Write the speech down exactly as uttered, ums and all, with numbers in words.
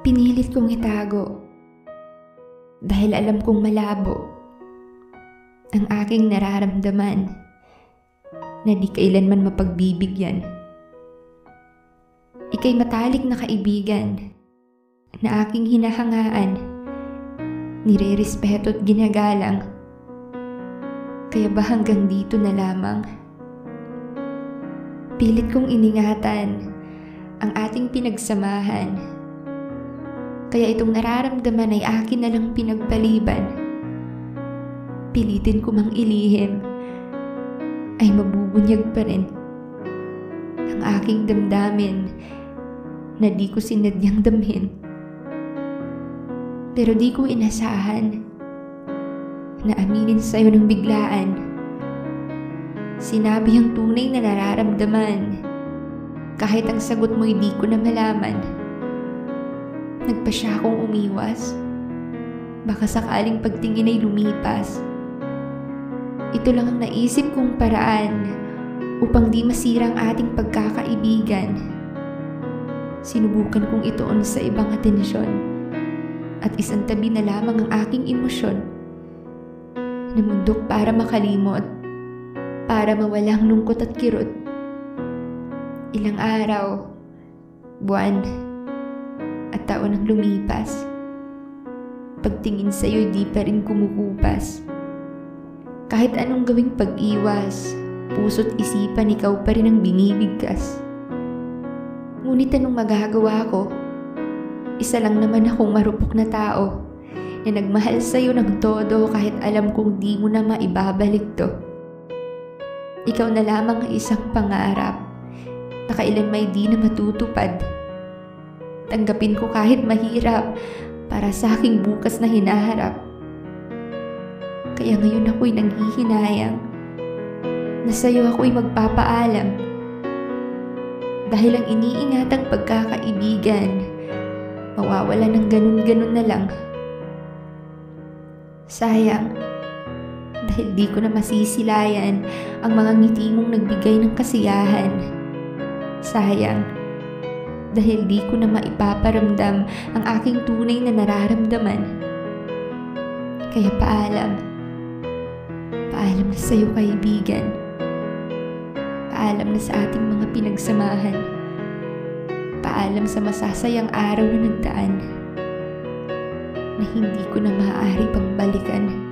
Pinilit kong itago dahil alam kong malabo ang aking nararamdaman na di kailanman mapagbibigyan. Ika'y matalik na kaibigan na aking hinahangaan, nire-respeto at ginagalang. Kaya ba hanggang dito na lamang? Pilit kong iningatan ang ating pinagsamahan. Kaya itong nararamdaman ay akin na lang pinagpaliban. Pilitin ko mang ilihim, ay mabubunyag pa rin ang aking damdamin na di ko sinadyang damhin. Pero di ko inasahan na aminin sa'yo ng biglaan. Sinabi ang tunay na nararamdaman kahit ang sagot mo'y di ko na malaman. Nagpa siya akong umiwas, baka sakaling pagtingin ay lumipas. Ito lang ang naisip kong paraan upang di masira ang ating pagkakaibigan. Sinubukan kong ituon sa ibang atensyon at isang tabi na lamang ang aking emosyon. Namundok para makalimot, para mawala ang lungkot at kirot. Ilang araw, buwan, at taon ang lumipas. Pagtingin sa'yo di pa rin kumukupas. Kahit anong gawing pag-iwas, puso't isipan ikaw pa rin ang binibigkas. Ngunit anong magagawa ko? Isa lang naman akong marupok na tao na nagmahal sa'yo ng todo kahit alam kong di mo na maibabalik to. Ikaw na lamang ang isang pangarap na kailan may di na matutupad. Tanggapin ko kahit mahirap para sa aking bukas na hinaharap. Kaya ngayon ako'y nanghihinayang na sa'yo ako'y magpapaalam. Dahil ang iniingatang pagkakaibigan, mawawala ng ganun-ganun na lang. Sayang, dahil di ko na masisilayan ang mga ngiti mong nagbigay ng kasiyahan. Sayang, dahil di ko na maipaparamdam ang aking tunay na nararamdaman. Kaya paalam. Paalam na sa'yo, kaibigan. Paalam na sa ating mga pinagsamahan. Paalam sa masasayang araw na nagdaan na hindi ko na maaari pang balikan.